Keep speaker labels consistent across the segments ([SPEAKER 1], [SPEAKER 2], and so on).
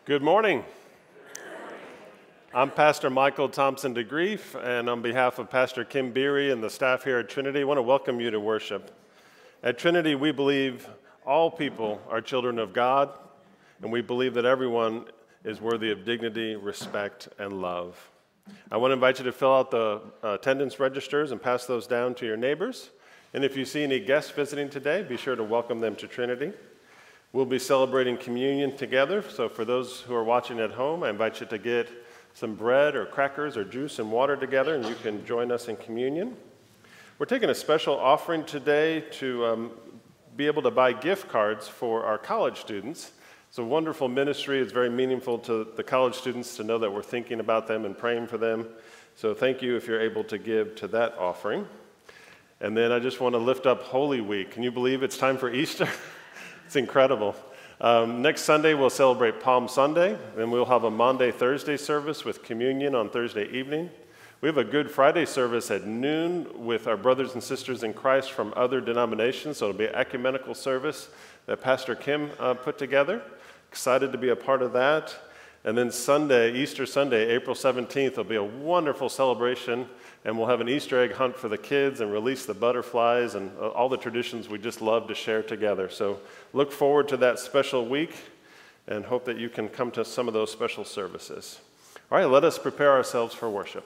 [SPEAKER 1] Good morning. I'm Pastor Michael Thompson DeGrief, and on behalf of Pastor Kim Beery and the staff here at Trinity, I want to welcome you to worship. At Trinity, we believe all people are children of God, and we believe that everyone is worthy of dignity, respect, and love. I want to invite you to fill out the attendance registers and pass those down to your neighbors. And if you see any guests visiting today, be sure to welcome them to Trinity. We'll be celebrating communion together, so for those who are watching at home, I invite you to get some bread or crackers or juice and water together, and you can join us in communion. We're taking a special offering today to be able to buy gift cards for our college students. It's a wonderful ministry. It's very meaningful to the college students to know that we're thinking about them and praying for them. So thank you if you're able to give to that offering. And then I just want to lift up Holy Week. Can you believe it's time for Easter? It's incredible. Next Sunday, we'll celebrate Palm Sunday, then we'll have a Maundy Thursday service with communion on Thursday evening. We have a Good Friday service at noon with our brothers and sisters in Christ from other denominations, so it'll be an ecumenical service that Pastor Kim put together. Excited to be a part of that. And then Sunday, Easter Sunday, April 17th, will be a wonderful celebration, and we'll have an Easter egg hunt for the kids and release the butterflies and all the traditions we just love to share together. So look forward to that special week and hope that you can come to some of those special services. All right, let us prepare ourselves for worship.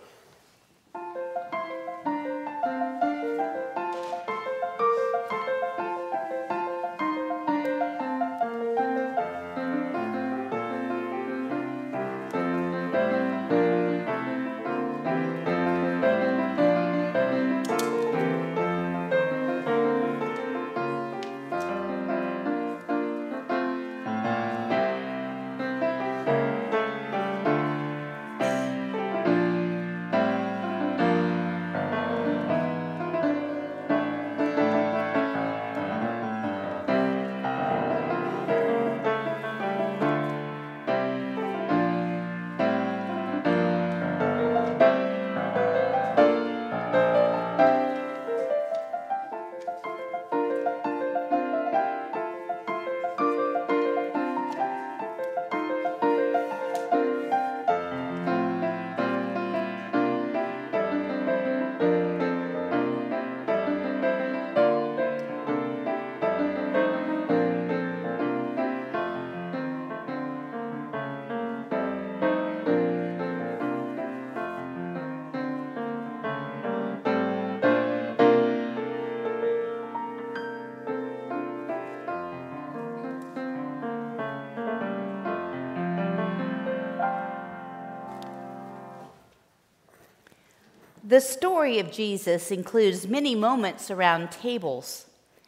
[SPEAKER 2] The story of Jesus includes many moments around tables,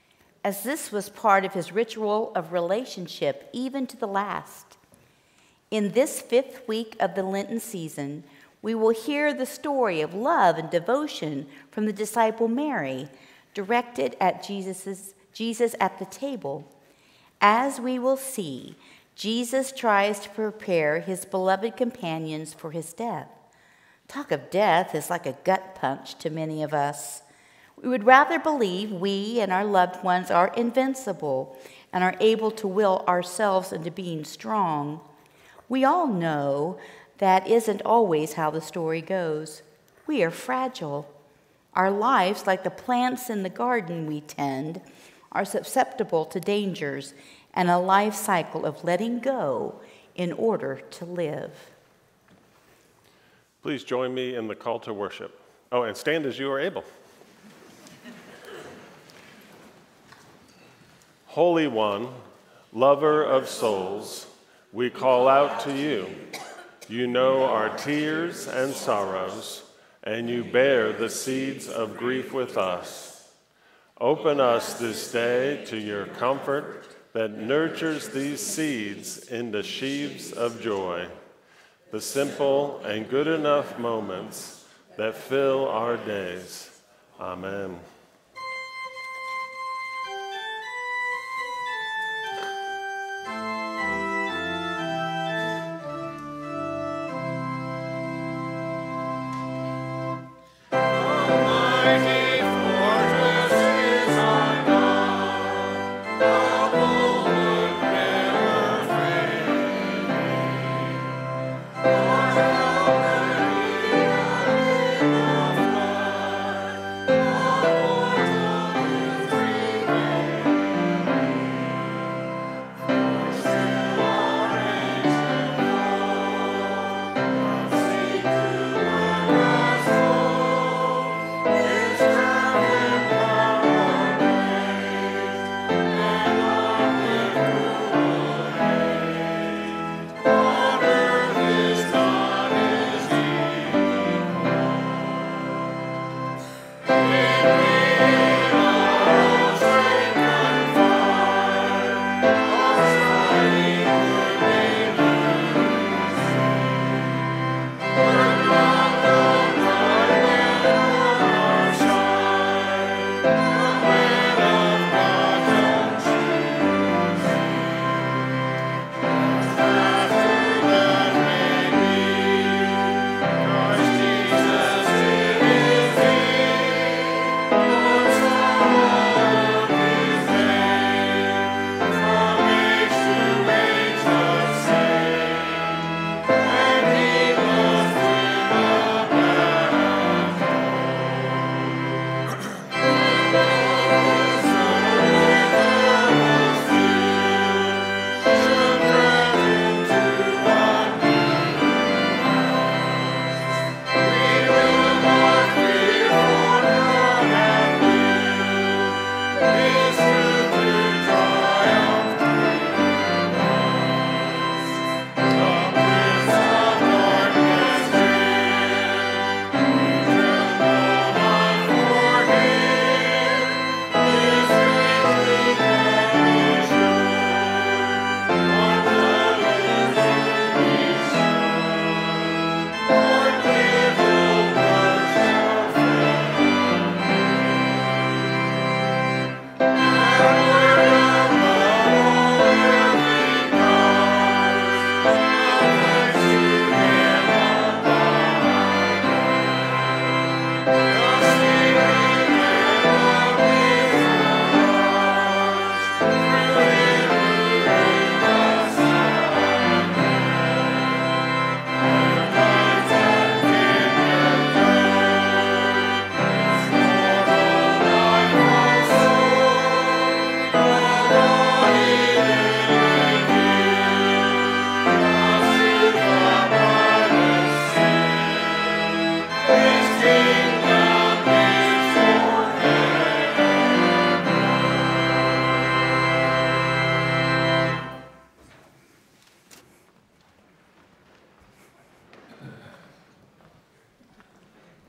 [SPEAKER 2] as this was part of his ritual of relationship, even to the last. In this fifth week of the Lenten season, we will hear the story of love and devotion from the disciple Mary, directed at Jesus at the table. As we will see, Jesus tries to prepare his beloved companions for his death. Talk of death is like a gut punch to many of us. We would rather believe we and our loved ones are invincible and are able to will ourselves into being strong. We all know that isn't always how the story goes. We are fragile. Our lives, like the plants in the garden we tend, are susceptible to dangers and a life cycle of letting go in order to live.
[SPEAKER 1] Please join me in the call to worship. Oh, and stand as you are able. Holy One, lover of souls, we call out to you. You know our tears and sorrows, and you bear the seeds of grief with us. Open us this day to your comfort that nurtures these seeds into sheaves of joy. The simple and good enough moments that fill our days. Amen.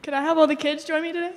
[SPEAKER 3] Could I have all the kids join me today?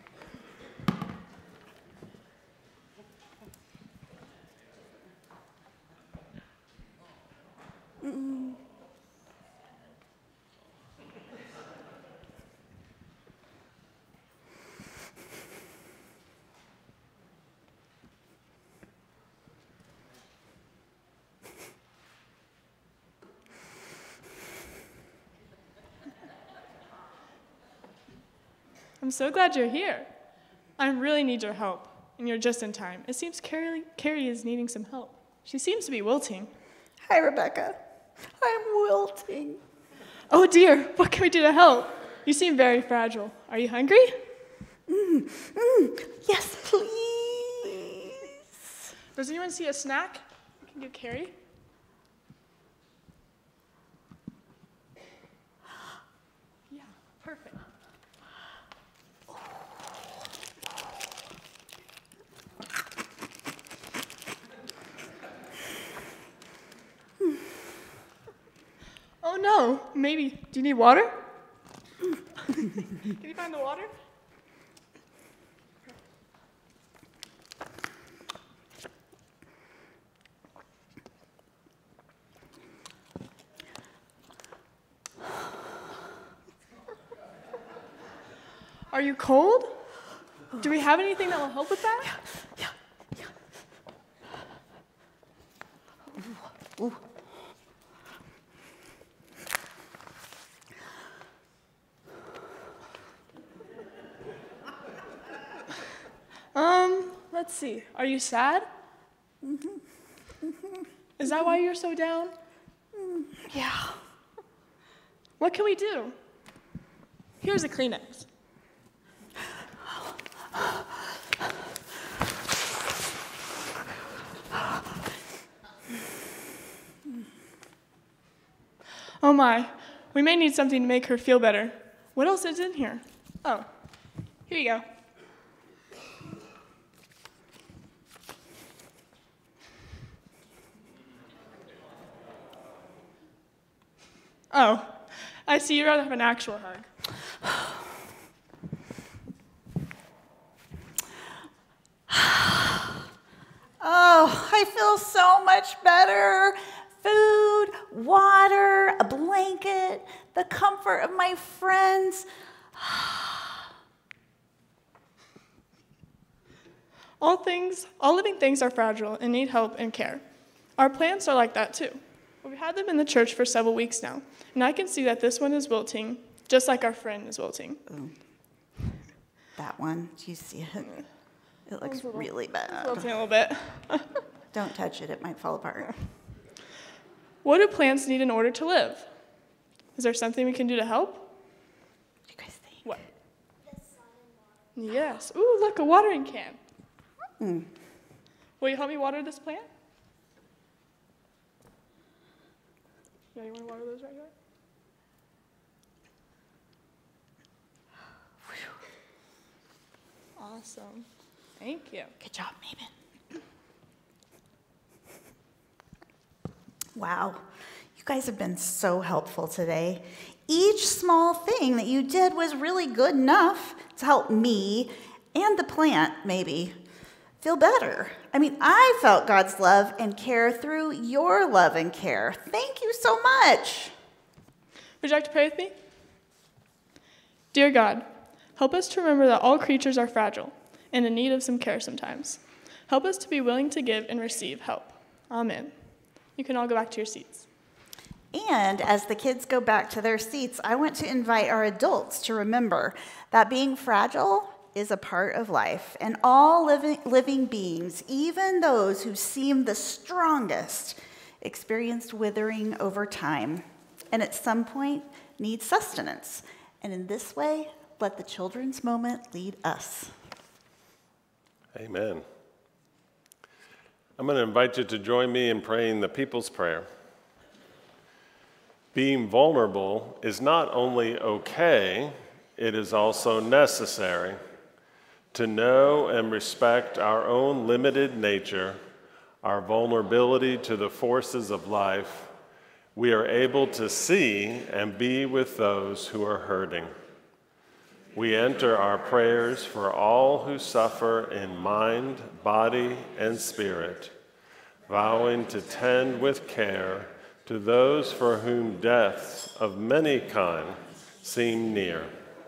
[SPEAKER 3] I'm so glad you're here. I really need your help, and you're just in time. It seems Carrie is needing some help. She seems to be wilting.
[SPEAKER 4] Hi, Rebecca. I'm wilting.
[SPEAKER 3] Oh dear, what can we do to help? You seem very fragile. Are you hungry?
[SPEAKER 4] Yes, please.
[SPEAKER 3] Does anyone see a snack I can give Carrie? Yeah, perfect. Oh no, maybe. Do you need water? Can you find the water? Are you cold? Do we have anything that will help with that?
[SPEAKER 4] Yeah. Ooh.
[SPEAKER 3] Let's see. Are you sad? Is that why you're so down?
[SPEAKER 4] Yeah.
[SPEAKER 3] What can we do? Here's a Kleenex. Oh my, we may need something to make her feel better. What else is in here? Oh, here you go. Oh, I see you'd rather have an actual hug.
[SPEAKER 4] Oh, I feel so much better. Food, water, a blanket, the comfort of my friends.
[SPEAKER 3] All living things are fragile and need help and care. Our plants are like that too. We've had them in the church for several weeks now, and I can see that this one is wilting, just like our friend is wilting.
[SPEAKER 4] Ooh. That one, do you see it? It looks really bad.
[SPEAKER 3] Wilting a little bit.
[SPEAKER 4] Don't touch it, it might fall apart.
[SPEAKER 3] What do plants need in order to live? Is there something we can do to help?
[SPEAKER 4] What do you guys think?
[SPEAKER 3] What? The sun and water. Yes. Ooh, look, a watering can. Will you help me water this plant? Yeah, you want to water those right here? Awesome. Thank you.
[SPEAKER 4] Good job, Maven. Wow, you guys have been so helpful today. Each small thing that you did was really good enough to help me and the plant, maybe, feel better. I mean, I felt God's love and care through your love and care. Thank you so much.
[SPEAKER 3] Would you like to pray with me? Dear God, help us to remember that all creatures are fragile and in need of some care sometimes. Help us to be willing to give and receive help. Amen. You can all go back to your seats.
[SPEAKER 4] And as the kids go back to their seats, I want to invite our adults to remember that being fragile is a part of life, and all living beings, even those who seem the strongest, experience withering over time, and at some point need sustenance. And in this way, let the children's moment lead us.
[SPEAKER 1] Amen. I'm going to invite you to join me in praying the People's Prayer. Being vulnerable is not only okay, it is also necessary. To know and respect our own limited nature, our vulnerability to the forces of life, we are able to see and be with those who are hurting. we enter our prayers for all who suffer in mind, body, and spirit, vowing to tend with care to those for whom deaths of many kinds seem near.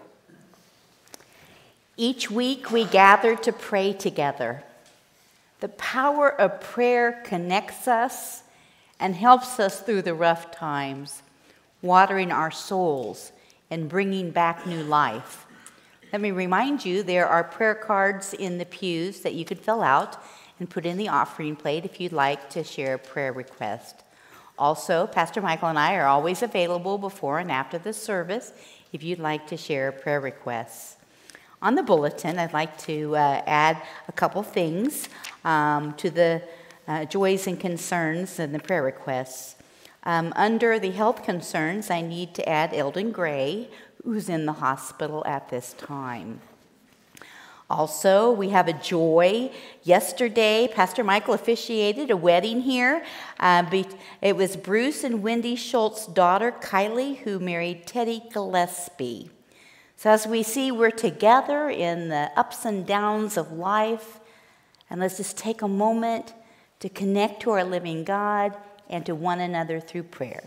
[SPEAKER 2] Each week we gather to pray together. The power of prayer connects us and helps us through the rough times, watering our souls and bringing back new life. Let me remind you, there are prayer cards in the pews that you could fill out and put in the offering plate if you'd like to share a prayer request. Also, Pastor Michael and I are always available before and after the service if you'd like to share prayer requests. On the bulletin, I'd like to add a couple things to the joys and concerns and the prayer requests. Under the health concerns, I need to add Eldon Gray, who's in the hospital at this time. Also, we have a joy. Yesterday, Pastor Michael officiated a wedding here. It was Bruce and Wendy Schultz's daughter, Kylie, who married Teddy Gillespie. So as we see, we're together in the ups and downs of life. And let's just take a moment to connect to our living God and to one another through prayer.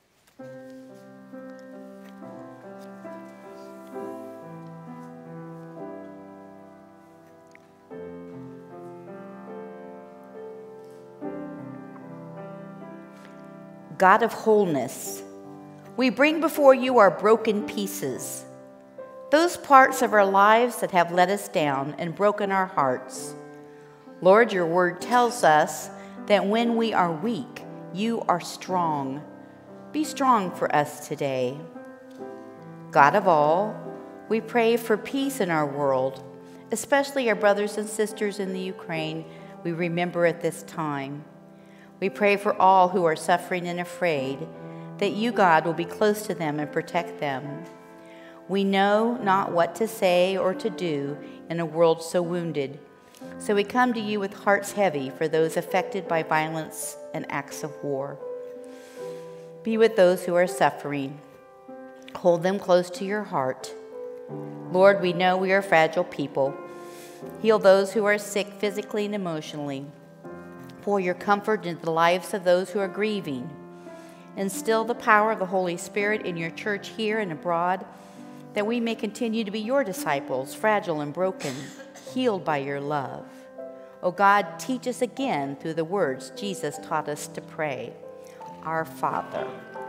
[SPEAKER 2] God of wholeness, we bring before you our broken pieces, those parts of our lives that have let us down and broken our hearts. Lord, your word tells us that when we are weak, you are strong. Be strong for us today. God of all, we pray for peace in our world, especially our brothers and sisters in the Ukraine we remember at this time. We pray for all who are suffering and afraid, that you, God, will be close to them and protect them. We know not what to say or to do in a world so wounded, so we come to you with hearts heavy for those affected by violence and acts of war. Be with those who are suffering. Hold them close to your heart. Lord, we know we are fragile people. Heal those who are sick physically and emotionally. Pour your comfort into the lives of those who are grieving. Instill the power of the Holy Spirit in your church here and abroad, that we may continue to be your disciples, fragile and broken, healed by your love. Oh God, teach us again through the words Jesus taught us to pray. Our Father,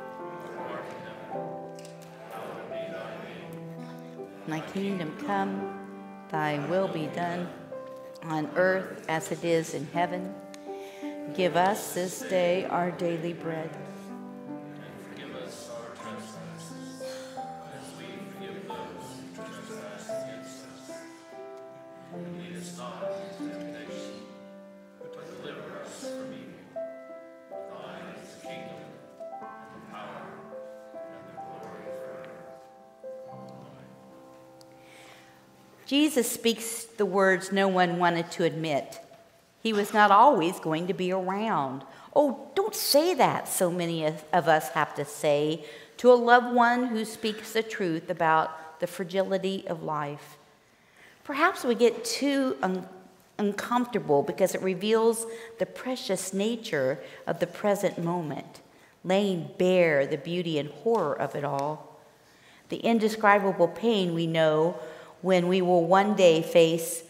[SPEAKER 2] thy kingdom come, thy will be done, on earth as it is in heaven. Give us this day our daily bread. And forgive us our trespasses, as we forgive those who trespass against us. And lead us not into temptation, but deliver us from evil. Thine is the kingdom, and the power, and the glory forever. Amen. Jesus speaks the words no one wanted to admit. He was not always going to be around. Oh, don't say that, so many of us have to say to a loved one who speaks the truth about the fragility of life. Perhaps we get too uncomfortable because it reveals the precious nature of the present moment, laying bare the beauty and horror of it all. The indescribable pain we know when we will one day face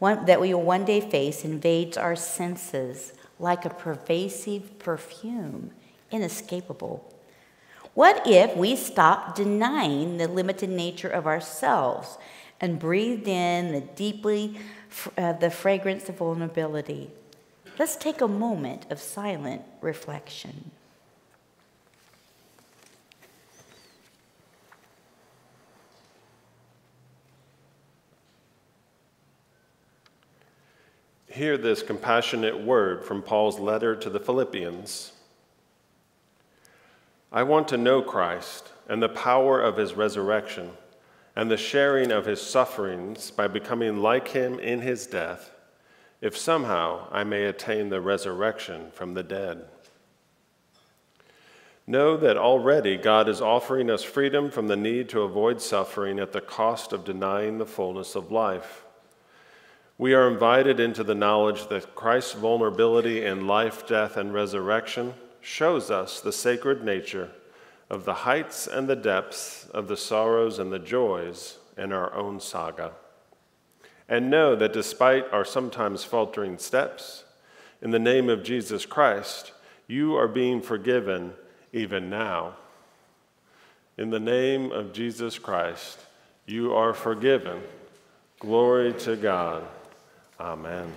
[SPEAKER 2] invades our senses like a pervasive perfume, inescapable. What if we stopped denying the limited nature of ourselves and breathed in the fragrance of vulnerability? Let's take a moment of silent reflection.
[SPEAKER 1] Hear this compassionate word from Paul's letter to the Philippians. I want to know Christ and the power of his resurrection and the sharing of his sufferings by becoming like him in his death, if somehow I may attain the resurrection from the dead. Know that already God is offering us freedom from the need to avoid suffering at the cost of denying the fullness of life. We are invited into the knowledge that Christ's vulnerability in life, death, and resurrection shows us the sacred nature of the heights and the depths of the sorrows and the joys in our own saga. And know that despite our sometimes faltering steps, in the name of Jesus Christ, you are being forgiven even now. In the name of Jesus Christ, you are forgiven. Glory to God. Amen.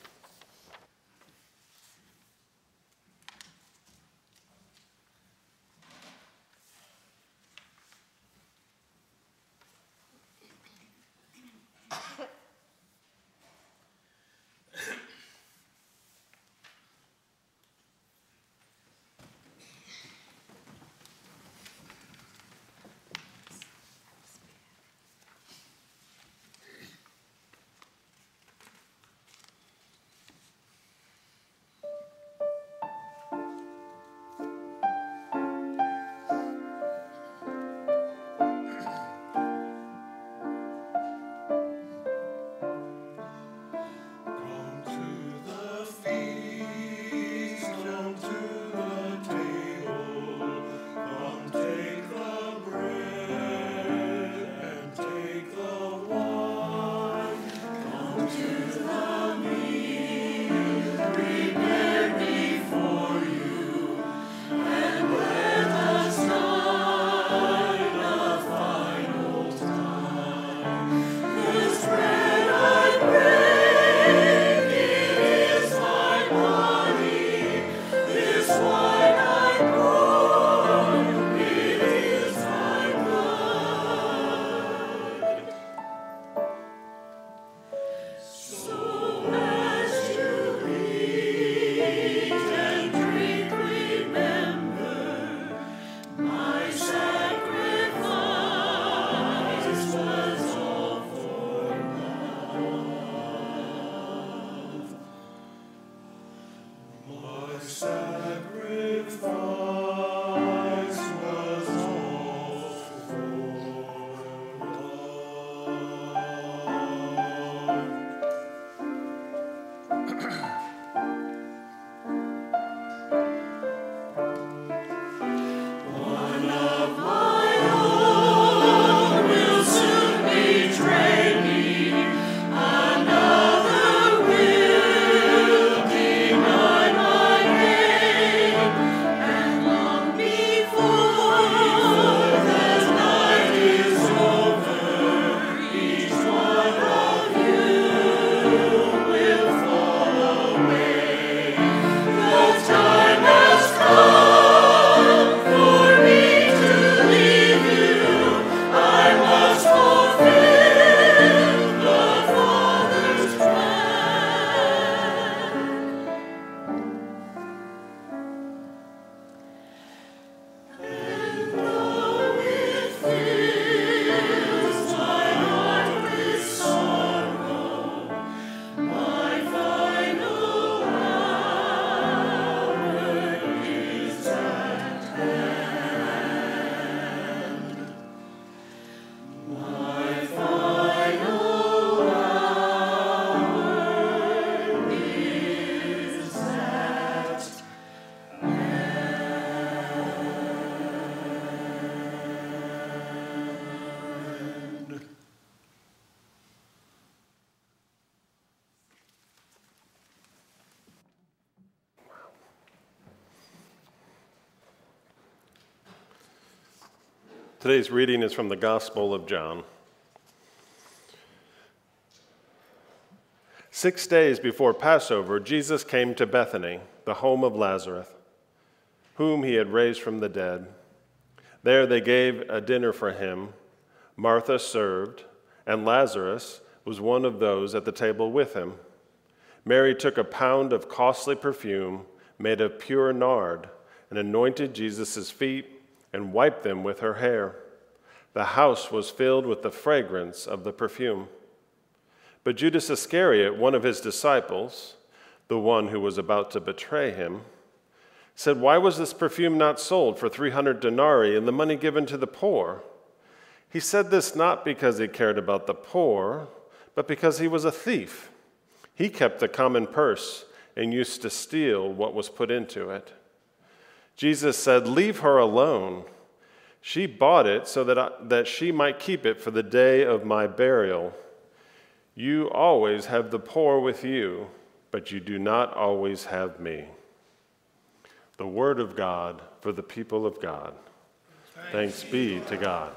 [SPEAKER 1] Today's reading is from the Gospel of John. 6 days before Passover, Jesus came to Bethany, the home of Lazarus, whom he had raised from the dead. There they gave a dinner for him. Martha served, and Lazarus was one of those at the table with him. Mary took a pound of costly perfume made of pure nard and anointed Jesus' feet and wiped them with her hair. The house was filled with the fragrance of the perfume. But Judas Iscariot, one of his disciples, the one who was about to betray him, said, "Why was this perfume not sold for 300 denarii and the money given to the poor?" He said this not because he cared about the poor, but because he was a thief. He kept the common purse and used to steal what was put into it. Jesus said, "Leave her alone. She bought it so that she might keep it for the day of my burial. You always have the poor with you, but you do not always have me." The word of God for the people of God. Thanks be to God.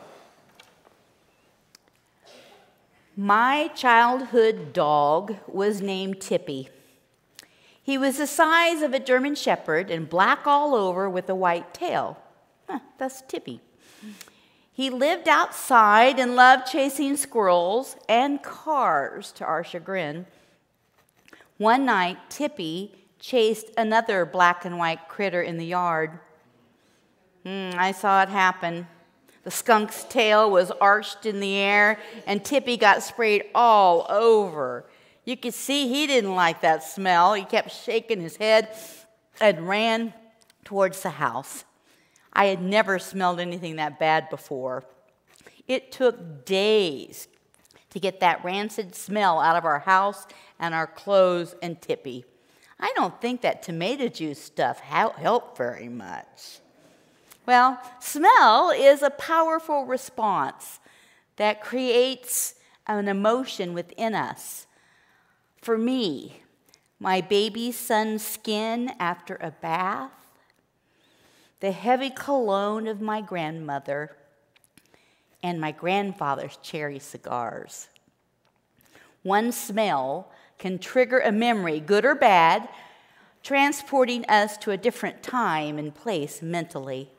[SPEAKER 2] My childhood dog was named Tippy. He was the size of a German Shepherd and black all over with a white tail. That's Tippy. He lived outside and loved chasing squirrels and cars, to our chagrin. One night, Tippy chased another black and white critter in the yard. I saw it happen. The skunk's tail was arched in the air, and Tippy got sprayed all over. You could see he didn't like that smell. He kept shaking his head and ran towards the house. I had never smelled anything that bad before. It took days to get that rancid smell out of our house and our clothes and Tippy. I don't think that tomato juice stuff helped very much. Well, smell is a powerful response that creates an emotion within us. For me, my baby son's skin after a bath, the heavy cologne of my grandmother, and my grandfather's cherry cigars. One smell can trigger a memory, good or bad, transporting us to a different time and place mentally.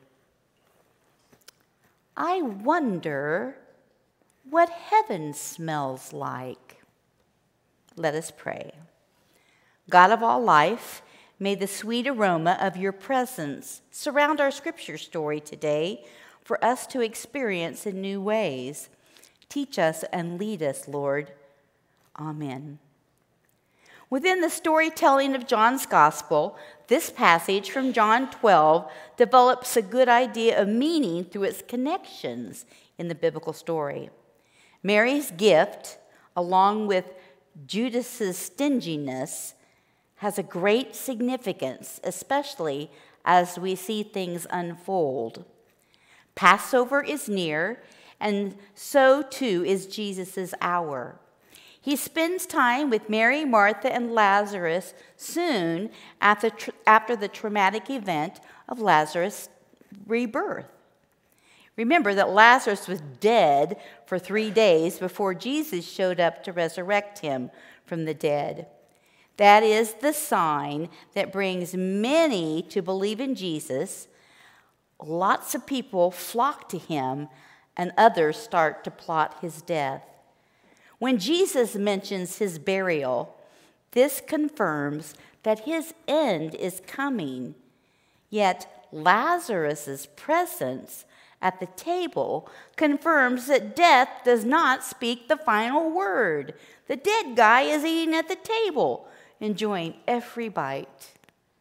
[SPEAKER 2] I wonder what heaven smells like. Let us pray. God of all life, may the sweet aroma of your presence surround our scripture story today for us to experience in new ways. Teach us and lead us, Lord. Amen. Within the storytelling of John's Gospel, this passage from John 12 develops a good idea of meaning through its connections in the biblical story. Mary's gift, along with Judas's stinginess, has a great significance, especially as we see things unfold. Passover is near, and so too is Jesus' hour. He spends time with Mary, Martha, and Lazarus soon after the traumatic event of Lazarus' rebirth. Remember that Lazarus was dead for 3 days before Jesus showed up to resurrect him from the dead. That is the sign that brings many to believe in Jesus. Lots of people flock to him, and others start to plot his death. When Jesus mentions his burial, this confirms that his end is coming. Yet Lazarus' presence at the table confirms that death does not speak the final word. The dead guy is eating at the table, enjoying every bite.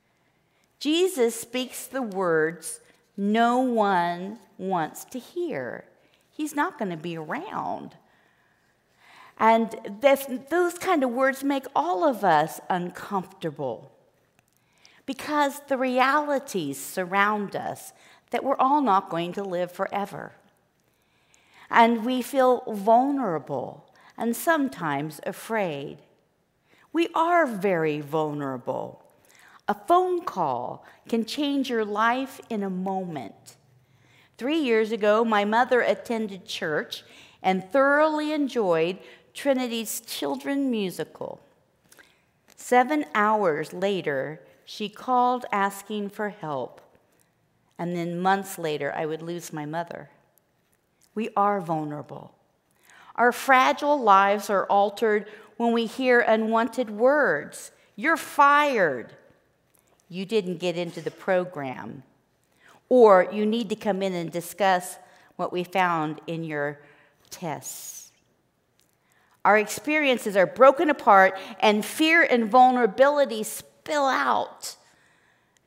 [SPEAKER 2] Jesus speaks the words no one wants to hear. He's not going to be around. And those kind of words make all of us uncomfortable because the realities surround us that we're all not going to live forever. And we feel vulnerable and sometimes afraid. We are very vulnerable. A phone call can change your life in a moment. 3 years ago, my mother attended church and thoroughly enjoyed Trinity's children's musical. 7 hours later, she called asking for help. And then months later, I would lose my mother. We are vulnerable. Our fragile lives are altered when we hear unwanted words. You're fired. You didn't get into the program. Or you need to come in and discuss what we found in your tests. Our experiences are broken apart, and fear and vulnerability spill out.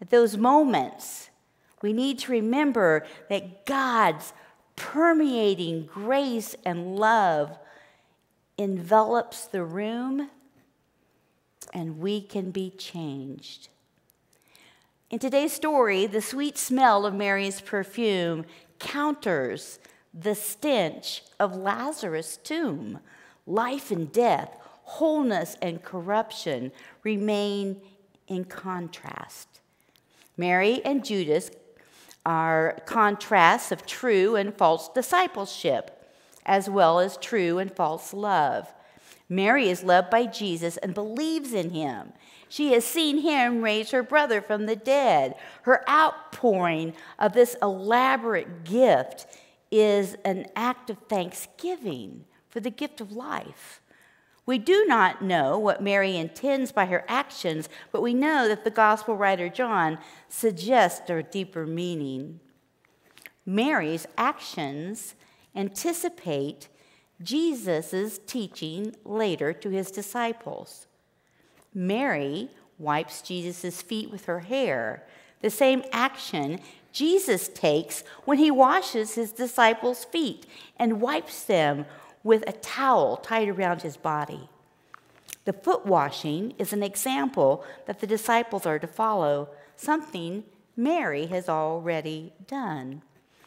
[SPEAKER 2] At those moments, we need to remember that God's permeating grace and love envelops the room, and we can be changed. In today's story, the sweet smell of Mary's perfume counters the stench of Lazarus' tomb. Life and death, wholeness and corruption remain in contrast. Mary and Judas are contrasts of true and false discipleship, as well as true and false love. Mary is loved by Jesus and believes in him. She has seen him raise her brother from the dead. Her outpouring of this elaborate gift is an act of thanksgiving for the gift of life. We do not know what Mary intends by her actions, but we know that the gospel writer John suggests a deeper meaning. Mary's actions anticipate Jesus' teaching later to his disciples. Mary wipes Jesus' feet with her hair, the same action Jesus takes when he washes his disciples' feet and wipes them with a towel tied around his body. The foot washing is an example that the disciples are to follow, something Mary has already done.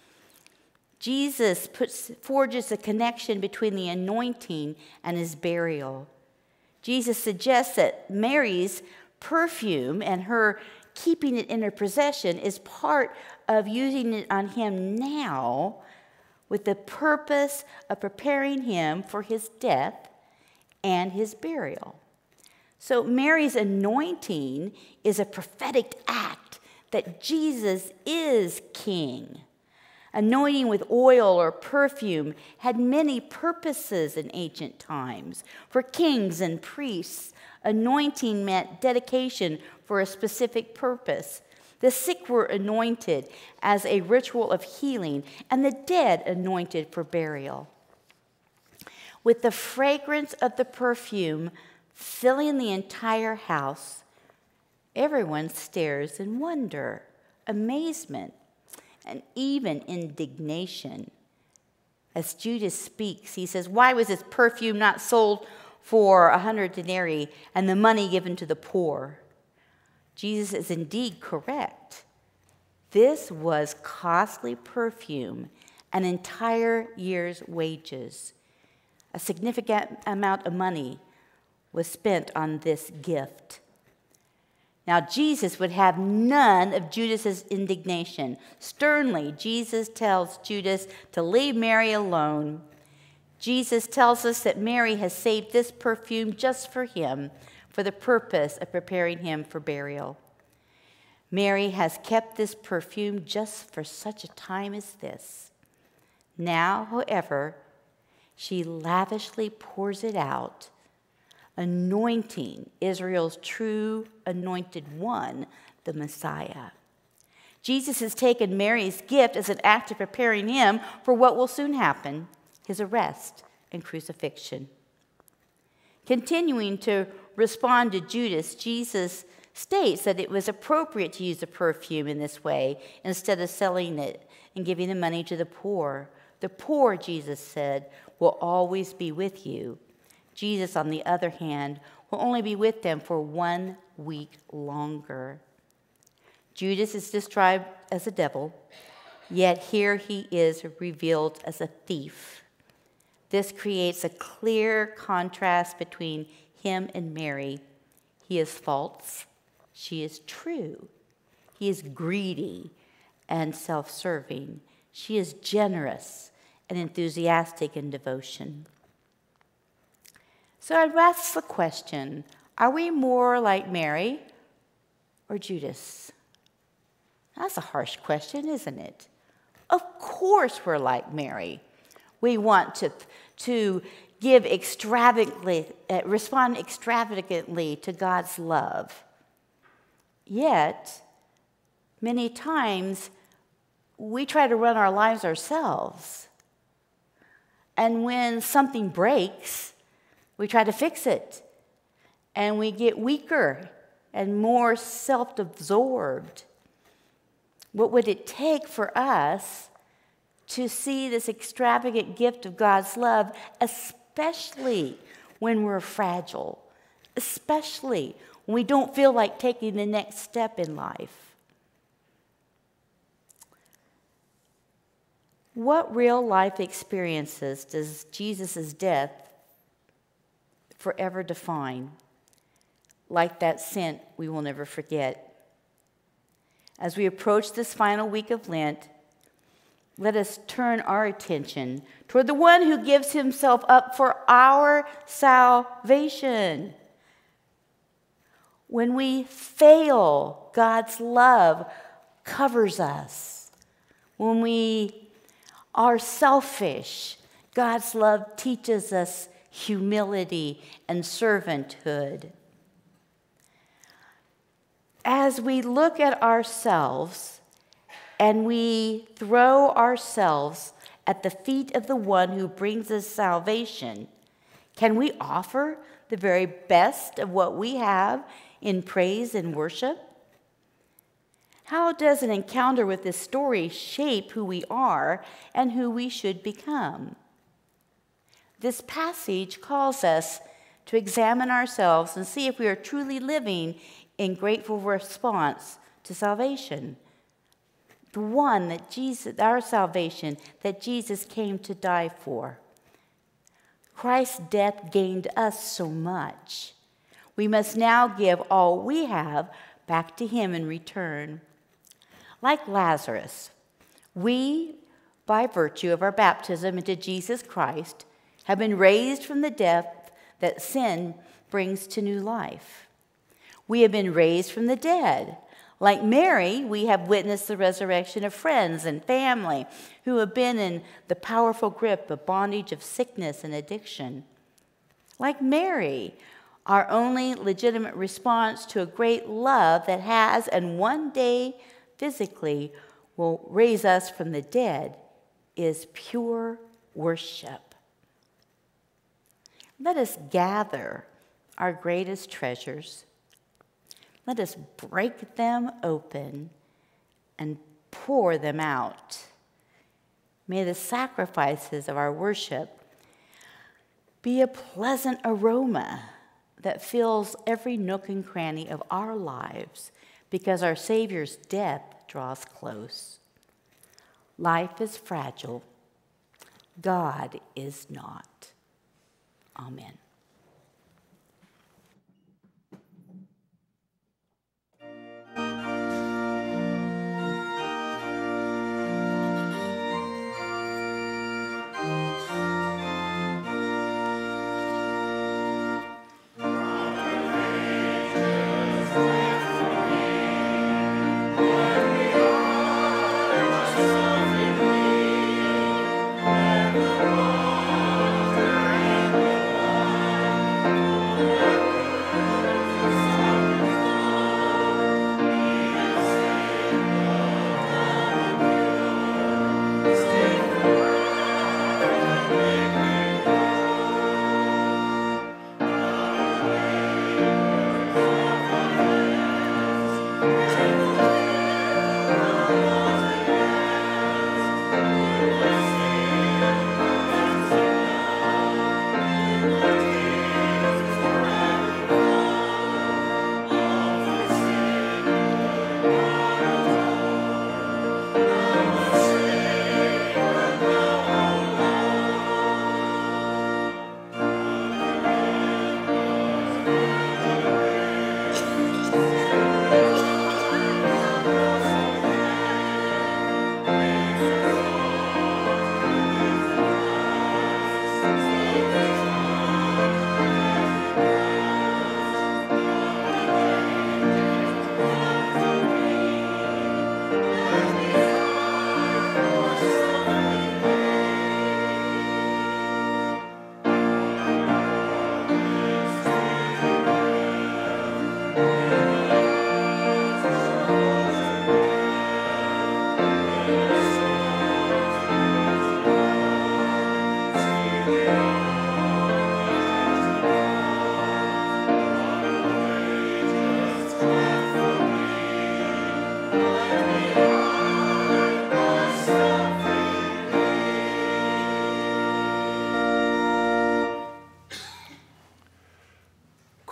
[SPEAKER 2] Jesus forges a connection between the anointing and his burial. Jesus suggests that Mary's perfume and her keeping it in her possession is part of using it on him now with the purpose of preparing him for his death and his burial. So Mary's anointing is a prophetic act that Jesus is king. Anointing with oil or perfume had many purposes in ancient times. For kings and priests, anointing meant dedication for a specific purpose. The sick were anointed as a ritual of healing, and the dead anointed for burial. With the fragrance of the perfume filling the entire house, everyone stares in wonder, amazement, and even indignation. As Judas speaks, he says, "Why was this perfume not sold for 100 denarii and the money given to the poor?" Jesus is indeed correct. This was costly perfume, an entire year's wages. A significant amount of money was spent on this gift. Now, Jesus would have none of Judas's indignation. Sternly, Jesus tells Judas to leave Mary alone. Jesus tells us that Mary has saved this perfume just for him, for the purpose of preparing him for burial. Mary has kept this perfume just for such a time as this. Now, however, she lavishly pours it out, anointing Israel's true anointed one, the Messiah. Jesus has taken Mary's gift as an act of preparing him for what will soon happen, his arrest and crucifixion. Continuing to respond to Judas, Jesus states that it was appropriate to use the perfume in this way instead of selling it and giving the money to the poor. The poor, Jesus said, will always be with you. Jesus, on the other hand, will only be with them for 1 week longer. Judas is described as a devil, yet here he is revealed as a thief. This creates a clear contrast between him and Mary. He is false, she is true. He is greedy and self-serving. She is generous and enthusiastic in devotion. So I'd ask the question, are we more like Mary or Judas? That's a harsh question, isn't it? Of course we're like Mary. We want to give extravagantly, respond extravagantly to God's love. Yet, many times, we try to run our lives ourselves. And when something breaks, we try to fix it. And we get weaker and more self absorbed. What would it take for us to see this extravagant gift of God's love, especially when we're fragile, especially when we don't feel like taking the next step in life? What real life experiences does Jesus' death forever define? Like that scent we will never forget. As we approach this final week of Lent, let us turn our attention toward the one who gives himself up for our salvation. When we fail, God's love covers us. When we are selfish, God's love teaches us humility and servanthood. As we look at ourselves and we throw ourselves at the feet of the one who brings us salvation, can we offer the very best of what we have in praise and worship? How does an encounter with this story shape who we are and who we should become? This passage calls us to examine ourselves and see if we are truly living in grateful response to salvation. The one that Jesus, our salvation, that Jesus came to die for. Christ's death gained us so much. We must now give all we have back to him in return. Like Lazarus, we, by virtue of our baptism into Jesus Christ, have been raised from the death that sin brings to new life. We have been raised from the dead. Like Mary, we have witnessed the resurrection of friends and family who have been in the powerful grip of bondage of sickness and addiction. Like Mary, our only legitimate response to a great love that has and one day physically will raise us from the dead is pure worship. Let us gather our greatest treasures. Let us break them open and pour them out. May the sacrifices of our worship be a pleasant aroma that fills every nook and cranny of our lives, because our Savior's death draws close. Life is fragile. God is not. Amen.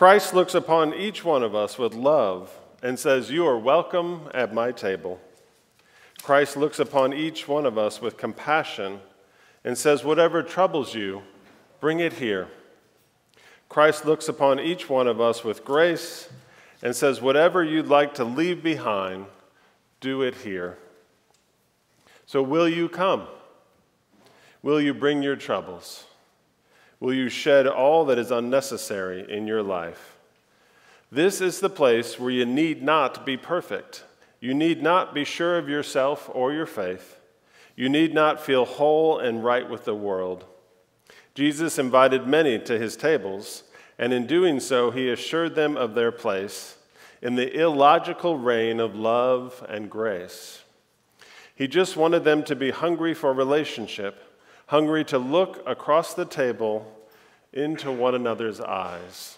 [SPEAKER 1] Christ looks upon each one of us with love and says, "You are welcome at my table." Christ looks upon each one of us with compassion and says, "Whatever troubles you, bring it here." Christ looks upon each one of us with grace and says, "Whatever you'd like to leave behind, do it here." So will you come? Will you bring your troubles? Will you shed all that is unnecessary in your life? This is the place where you need not be perfect. You need not be sure of yourself or your faith. You need not feel whole and right with the world. Jesus invited many to his tables, and in doing so, he assured them of their place in the illogical reign of love and grace. He just wanted them to be hungry for relationship, hungry to look across the table into one another's eyes,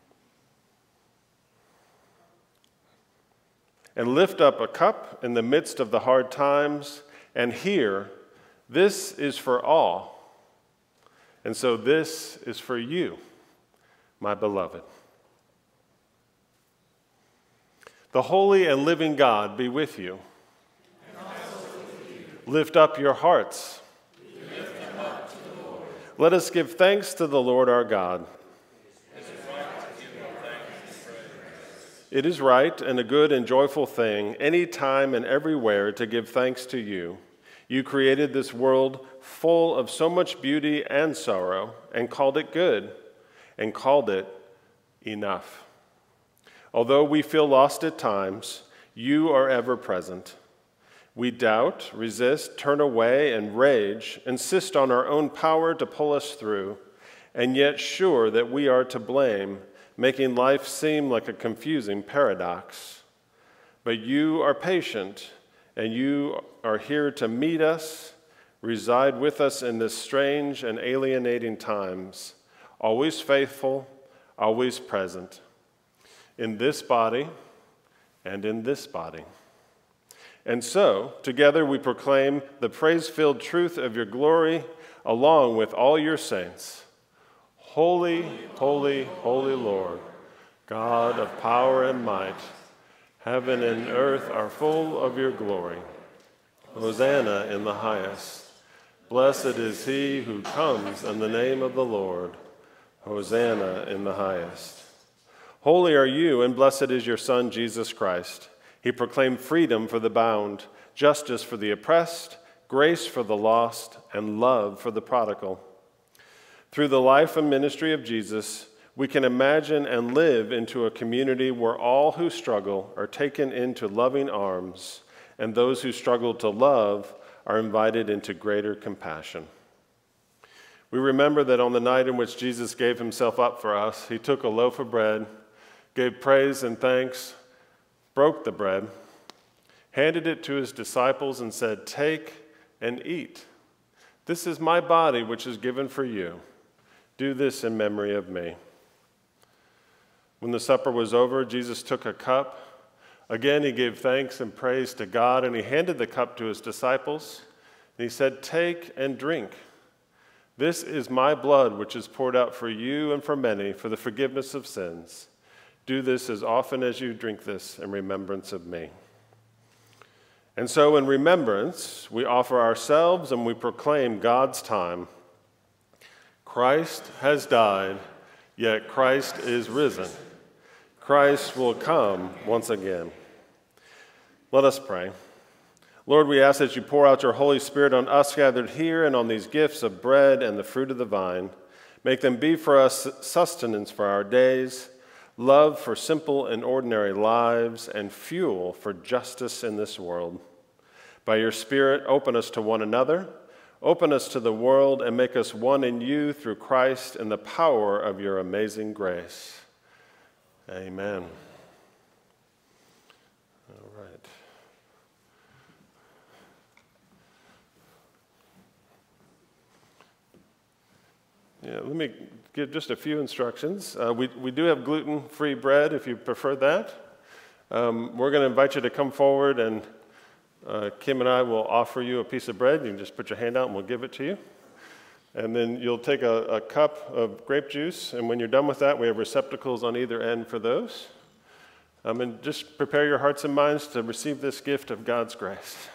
[SPEAKER 1] and lift up a cup in the midst of the hard times and hear, "This is for all. And so this is for you, my beloved." The holy and living God be with you. And also with you. Lift up your hearts. We lift them up to the Lord. Let us give thanks to the Lord our God. It is right and a good and joyful thing, any time and everywhere, to give thanks to you. You created this world full of so much beauty and sorrow, and called it good, and called it enough. Although we feel lost at times, you are ever present. We doubt, resist, turn away, and rage, insist on our own power to pull us through, and yet sure that we are to blame, making life seem like a confusing paradox. But you are patient, and you are here to meet us, reside with us in this strange and alienating times, always faithful, always present, in this body and in this body. And so, together we proclaim the praise-filled truth of your glory, along with all your saints. Holy, holy, holy Lord, God of power and might, heaven and earth are full of your glory. Hosanna in the highest. Blessed is he who comes in the name of the Lord. Hosanna in the highest. Holy are you, and blessed is your Son, Jesus Christ. He proclaimed freedom for the bound, justice for the oppressed, grace for the lost, and love for the prodigal. Through the life and ministry of Jesus, we can imagine and live into a community where all who struggle are taken into loving arms, and those who struggle to love are invited into greater compassion. We remember that on the night in which Jesus gave himself up for us, he took a loaf of bread, gave praise and thanks, broke the bread, handed it to his disciples, and said, "Take and eat. This is my body, which is given for you. Do this in memory of me." When the supper was over, Jesus took a cup. Again, he gave thanks and praise to God, and he handed the cup to his disciples. And he said, "Take and drink. This is my blood, which is poured out for you and for many for the forgiveness of sins. Do this as often as you drink this in remembrance of me." And so in remembrance, we offer ourselves and we proclaim God's time. Christ has died, yet Christ is risen. Christ will come once again. Let us pray. Lord, we ask that you pour out your Holy Spirit on us gathered here and on these gifts of bread and the fruit of the vine. Make them be for us sustenance for our days, love for simple and ordinary lives, and fuel for justice in this world. By your Spirit, open us to one another, open us to the world, and make us one in you through Christ and the power of your amazing grace. Amen. All right. Yeah, let me give just a few instructions. We do have gluten-free bread if you prefer that. We're going to invite you to come forward, and Kim and I will offer you a piece of bread. You can just put your hand out and we'll give it to you. And then you'll take a cup of grape juice, and when you're done with that, we have receptacles on either end for those. And just prepare your hearts and minds to receive this gift of God's grace.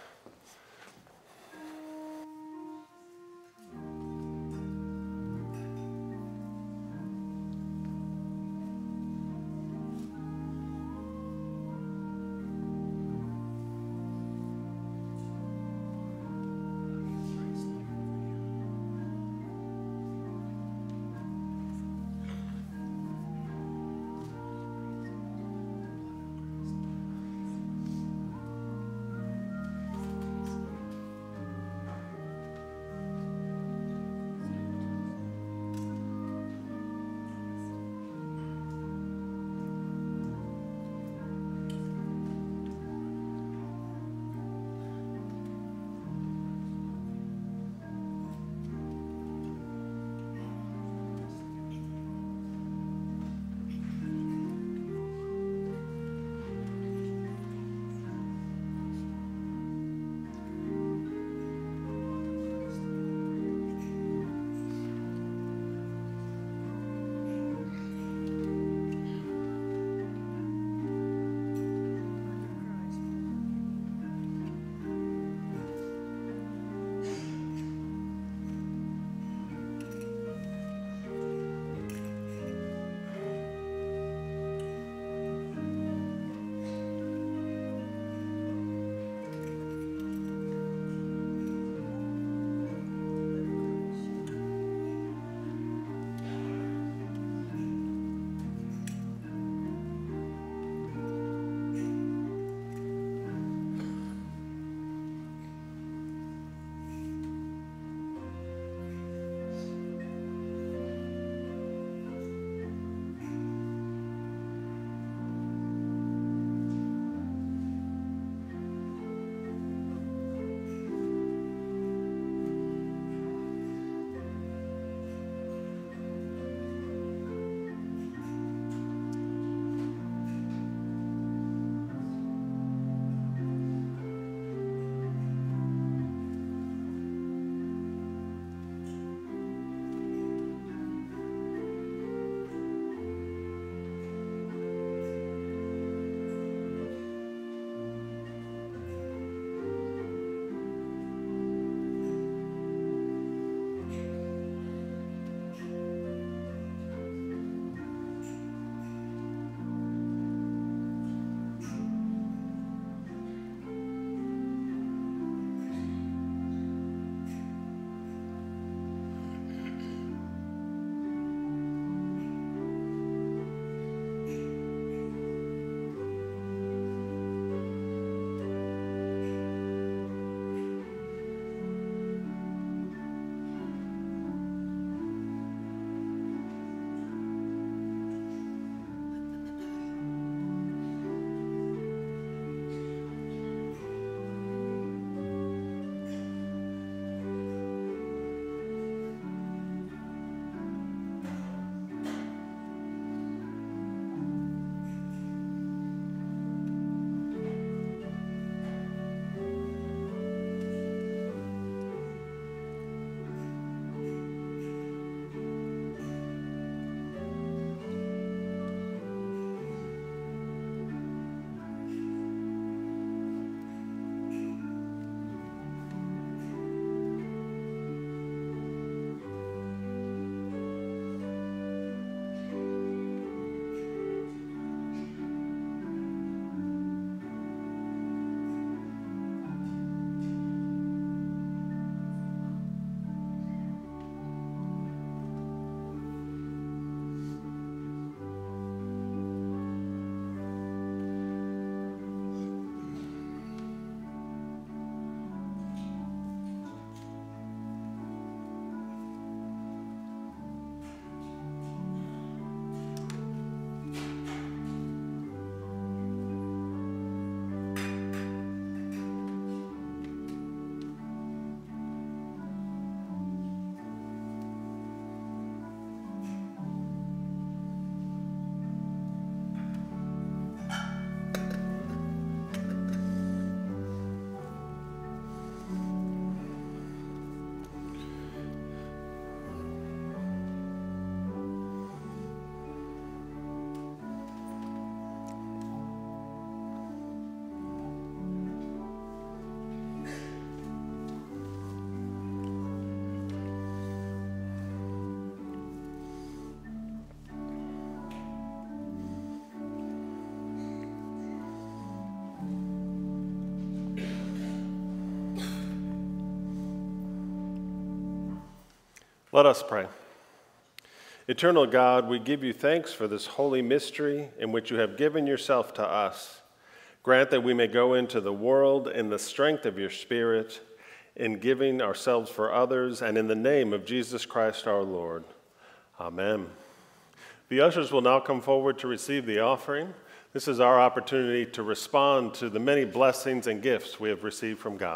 [SPEAKER 1] Let us pray. Eternal God, we give you thanks for this holy mystery in which you have given yourself to us. Grant that we may go into the world in the strength of your Spirit, in giving ourselves for others, and in the name of Jesus Christ our Lord. Amen. The ushers will now come forward to receive the offering. This is our opportunity to respond to the many blessings and gifts we have received from God.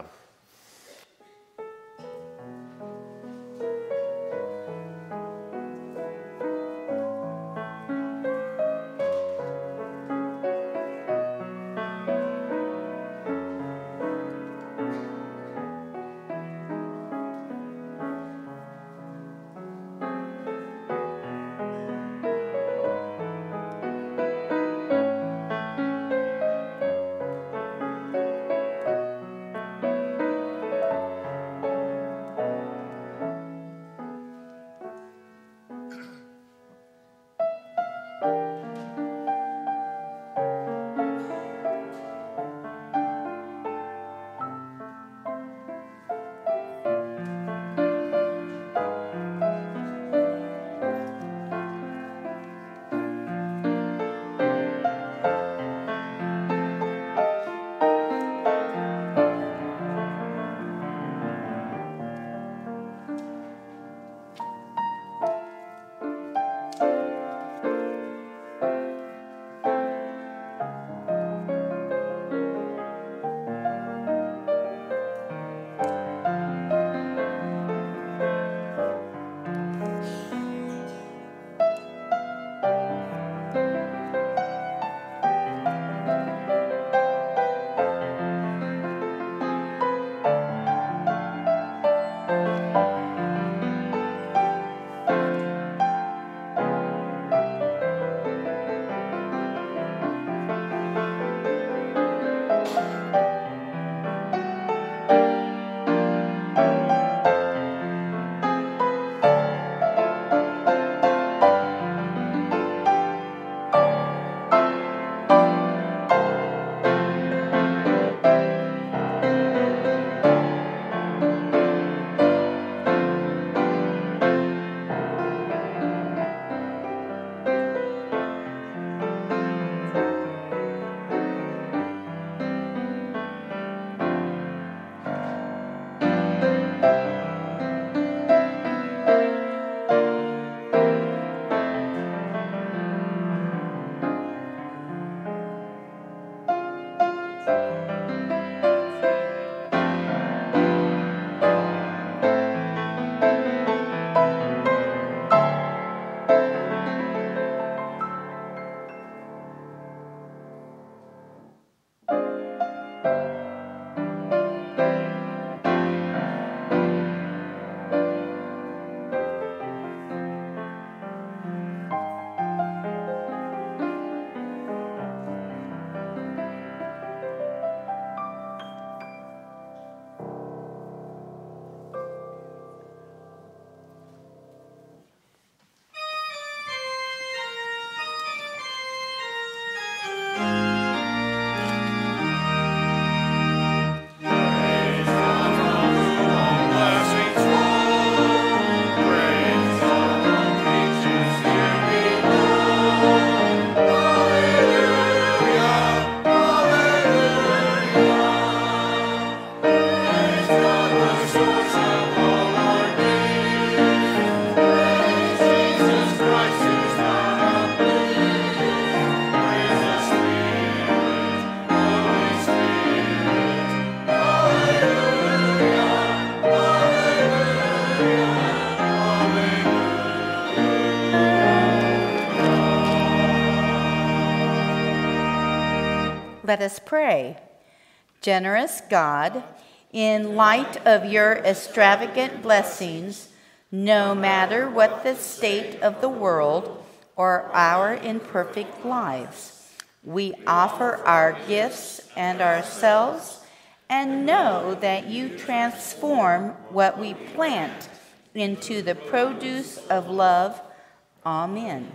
[SPEAKER 2] Let us pray. Generous God, in light of your extravagant blessings, no matter what the state of the world or our imperfect lives, we offer our gifts and ourselves and know that you transform what we plant into the produce of love. Amen.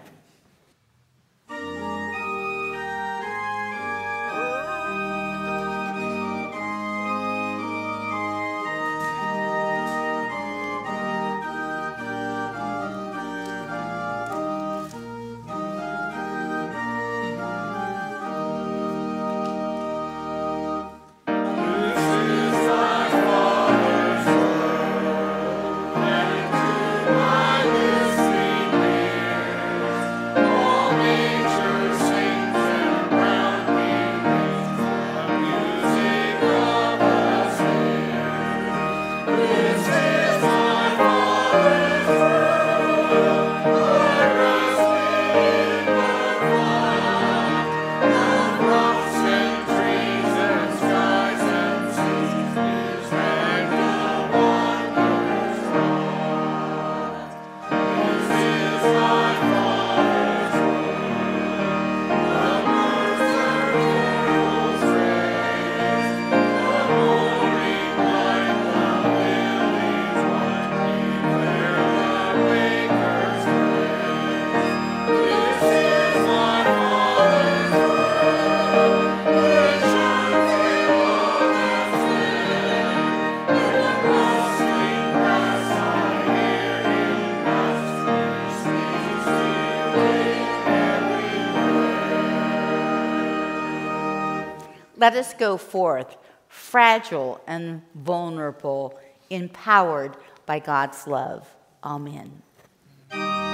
[SPEAKER 2] Let us go forth, fragile and vulnerable, empowered by God's love. Amen.